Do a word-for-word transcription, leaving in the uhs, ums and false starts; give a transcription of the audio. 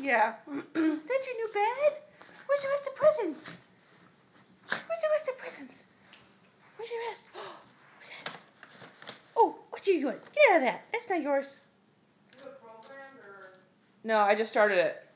Yeah. That's your new bed? Where's the rest of presents? Where's the rest of presents? Where's your rest? What's that? Oh, what are you doing? Get out of that. That's not yours. You have a program or? No, I just started it.